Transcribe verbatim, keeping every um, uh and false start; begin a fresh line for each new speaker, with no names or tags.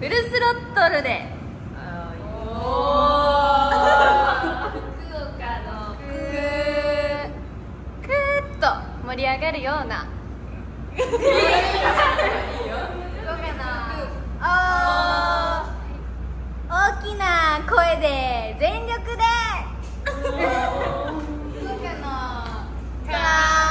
フルスロットルで
お
福岡のくーくーっと盛り上がるような福岡のおー大きな声で全力で福岡のかー